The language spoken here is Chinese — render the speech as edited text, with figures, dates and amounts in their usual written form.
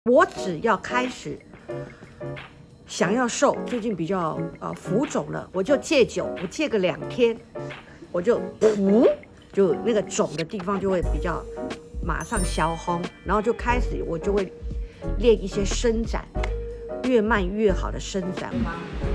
我只要开始想要瘦，最近比较浮肿了，我就戒酒，我戒个2天，我就就那个肿的地方就会比较马上消红，然后就开始我就会练一些伸展，越慢越好的伸展。